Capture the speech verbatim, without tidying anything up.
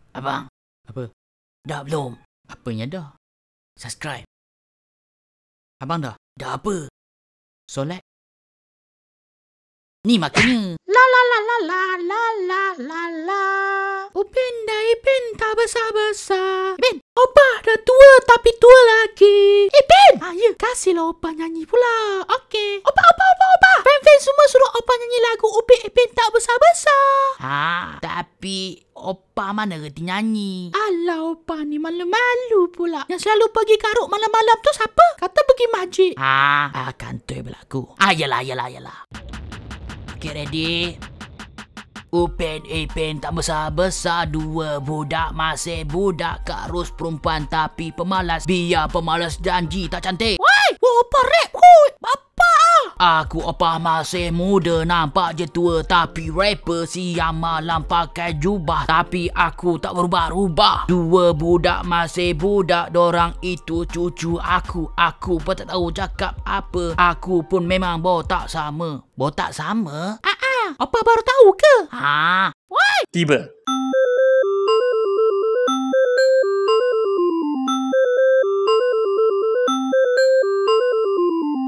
Abang. Apa? Dah belum? Apanya dah? Subscribe. Abang dah? Dah apa? Solat? Ni makanya. La la la la la la la la la. Upin dah Ipin tak besar-besar. Ipin, Opa dah tua tapi tua lagi. Ipin! Ah ya, kasihlah Opa nyanyi pula. Okey. Opa, Opa, Opa, Opa. Fan-fan semua suruh Opa nyanyi lagu Upin Ipin tak besar-besar. Ha, tapi Opa mana reti nyanyi? Alah, Opa ni malu-malu pula. Yang selalu pergi karut malam-malam tu siapa? Kata pergi masjid. Ha, ah, kantoi berlaku. Ah, yalah, yalah, yalah. Okay, ready? Upin Ipin tak besar-besar, dua budak masih budak, karus perempuan tapi pemalas, biar pemalas janji tak cantik. Woi, Opa rap kot. Bapa ah. Aku Opa masih muda, nampak je tua, tapi rapper siang malam pakai jubah, tapi aku tak berubah-ubah. Dua budak masih budak, dorang itu cucu aku. Aku pun tak tahu cakap apa, aku pun memang botak sama. Botak sama? Ah ah, Opa baru tahu ke? Ha. Woi. Tiba.